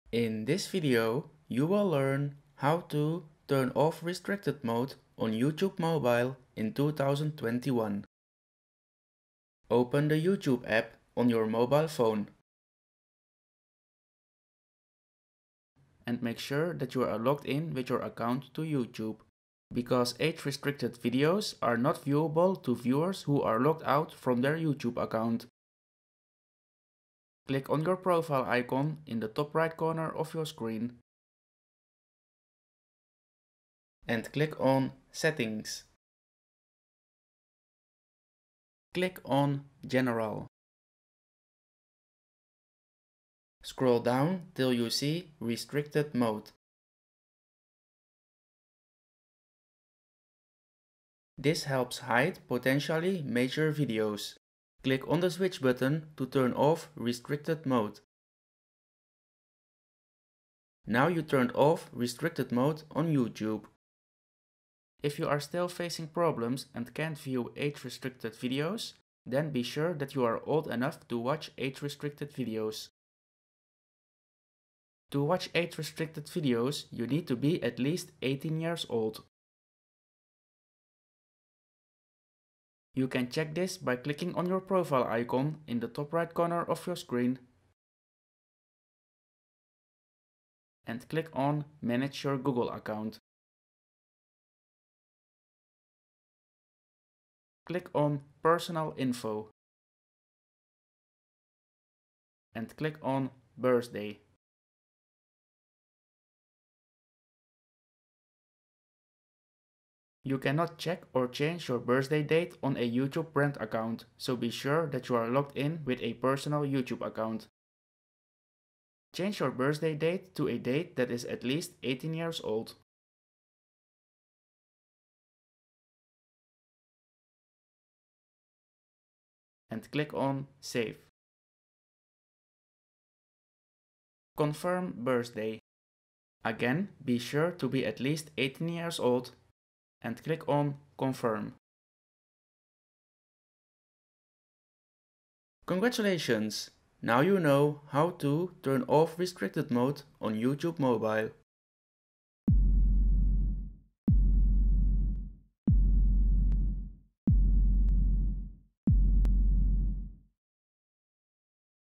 In this video, you will learn how to turn off restricted mode on YouTube Mobile in 2021. Open the YouTube app on your mobile phone and make sure that you are logged in with your account to YouTube, because age-restricted videos are not viewable to viewers who are logged out from their YouTube account. Click on your profile icon in the top right corner of your screen and click on Settings. Click on General. Scroll down till you see Restricted Mode. This helps hide potentially major videos. Click on the switch button to turn off restricted mode. Now you turned off restricted mode on YouTube. If you are still facing problems and can't view age-restricted videos, then be sure that you are old enough to watch age-restricted videos. To watch age-restricted videos, you need to be at least 18 years old. You can check this by clicking on your profile icon in the top right corner of your screen and click on Manage your Google account. Click on Personal Info and click on Birthday. You cannot check or change your birthday date on a YouTube brand account, so be sure that you are logged in with a personal YouTube account. Change your birthday date to a date that is at least 18 years old. And click on Save. Confirm birthday. Again, be sure to be at least 18 years old and click on Confirm. Congratulations! Now you know how to turn off restricted mode on YouTube Mobile.